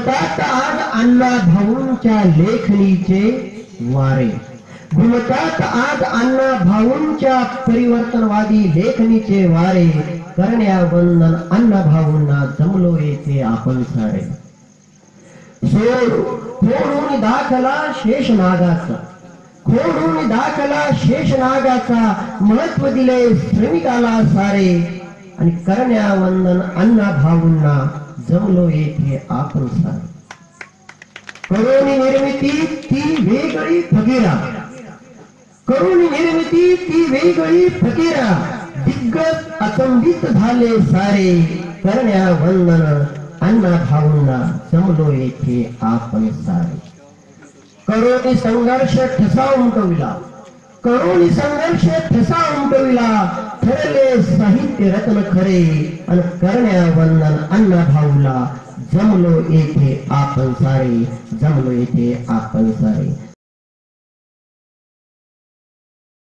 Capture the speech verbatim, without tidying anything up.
घुमतात आज अण्णा भाऊंच्या लेखणीचे वारे, घुमतात आज अण्णा भाऊंच्या परिवर्तनवादी लेखणीचे वारे, करण्या वंदन अण्णा भाऊंना जमलो येथे आपण सारे. सोड फोडून दाखला शेषनागाचा, खोडून दाखला शेषनागाचा, महत्व दिले श्रमिकाला सारे, आणि करण्या वंदन अण्णा भाऊंना जमलो येथे आपण सारे. करोनी निर्मिती ती वेगळी फकीरा, करोनी निर्मिती ती वेगळी फकीरा, दिग्गज अचंबित झाले सारे, करण्या वंदन अण्णा भाऊंना जमलो येथे आपण सारे. करोनी संघर्ष ठसा उमटविला, करोनी संघर्ष ठसा उमटविला, ठरले साहित्य रत्न खरे, आणि करण्या वंदन अण्णा भाऊला जमलो येथे आपण सारे, जमलो येथे आपण सारे.